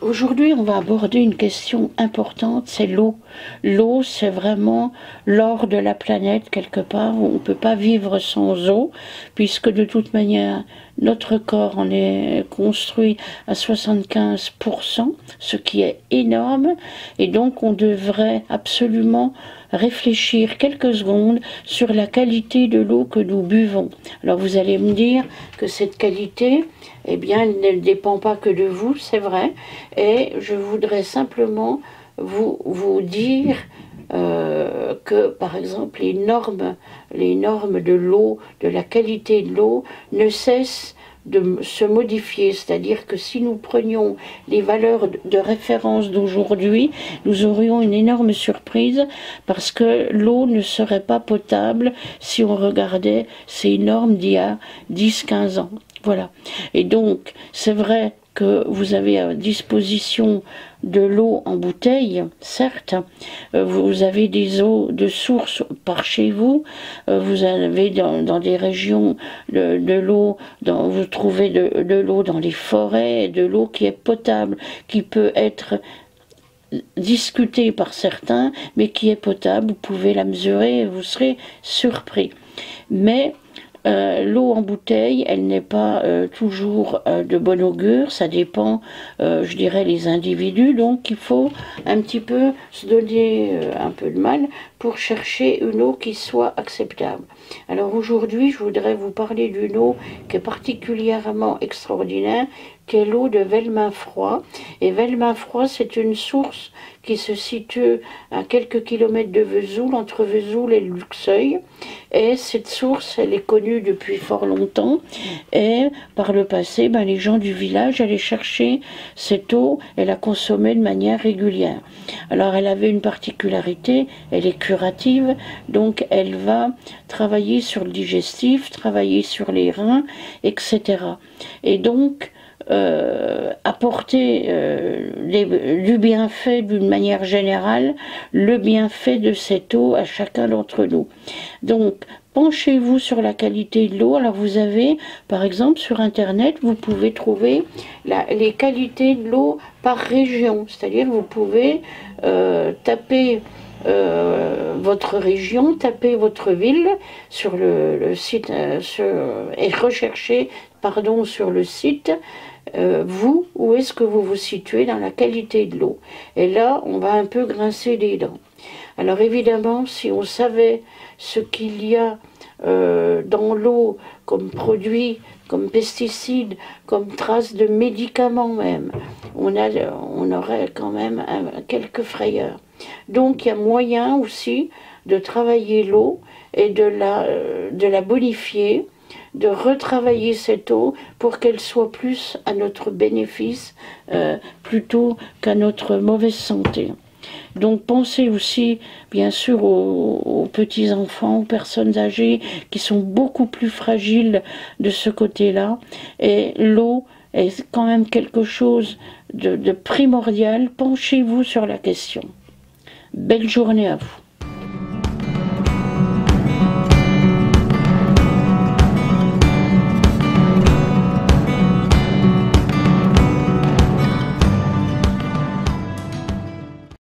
Aujourd'hui, on va aborder une question importante, c'est l'eau. L'eau, c'est vraiment l'or de la planète, quelque part. On ne peut pas vivre sans eau, puisque de toute manière, notre corps en est construit à 75%, ce qui est énorme, et donc on devrait absolument réfléchir quelques secondes sur la qualité de l'eau que nous buvons. Alors vous allez me dire que cette qualité, eh bien, elle ne dépend pas que de vous, c'est vrai, et je voudrais simplement vous dire que, par exemple, les normes de l'eau, de la qualité de l'eau, ne cessent de se modifier, c'est-à-dire que si nous prenions les valeurs de référence d'aujourd'hui, nous aurions une énorme surprise parce que l'eau ne serait pas potable si on regardait ces normes d'il y a 10-15 ans. Voilà. Et donc, c'est vrai que vous avez à disposition de l'eau en bouteille, certes, vous avez des eaux de source par chez vous, vous avez dans des régions de l'eau, vous trouvez de l'eau dans les forêts, de l'eau qui est potable, qui peut être discutée par certains, mais qui est potable, vous pouvez la mesurer et vous serez surpris. Mais l'eau en bouteille, elle n'est pas toujours de bon augure, ça dépend, je dirais, les individus, donc il faut un petit peu se donner un peu de mal pour chercher une eau qui soit acceptable. Alors aujourd'hui, je voudrais vous parler d'une eau qui est particulièrement extraordinaire, qui est l'eau de Velmin-Froid. Et Velmin-Froid, c'est une source qui se situe à quelques kilomètres de Vesoul, entre Vesoul et Luxeuil. Et cette source, elle est connue depuis fort longtemps. Et par le passé, les gens du village allaient chercher cette eau et la consommer de manière régulière. Alors elle avait une particularité, elle est curative, donc elle va travailler sur le digestif, travailler sur les reins, etc. Et donc, apporter du bienfait d'une manière générale, le bienfait de cette eau à chacun d'entre nous. Donc, penchez-vous sur la qualité de l'eau. Alors vous avez, par exemple, sur Internet, vous pouvez trouver les qualités de l'eau par région. C'est-à-dire vous pouvez taper votre région, taper votre ville sur le site et rechercher, sur le site vous, où est-ce que vous vous situez dans la qualité de l'eau. Et là, on va un peu grincer des dents. Alors évidemment, si on savait ce qu'il y a dans l'eau comme produits, comme pesticides, comme traces de médicaments même, on aurait quand même quelques frayeurs. Donc il y a moyen aussi de travailler l'eau et de la bonifier, de retravailler cette eau pour qu'elle soit plus à notre bénéfice plutôt qu'à notre mauvaise santé. Donc pensez aussi bien sûr aux petits-enfants, aux personnes âgées qui sont beaucoup plus fragiles de ce côté-là. Et l'eau est quand même quelque chose de primordial. Penchez-vous sur la question. Belle journée à vous.